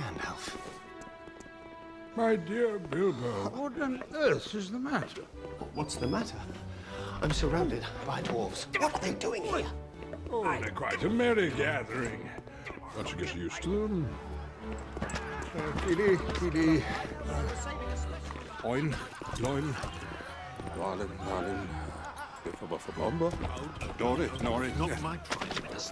Gandalf. My dear Bilbo, what on earth is the matter? What's the matter? I'm surrounded by dwarves. What are they doing here? Oh, they're quite a merry gathering. Once you get used to them. Kili. Oin, loin. Darling. Biffa Buffa Bomber. Dory. Not my prime minister.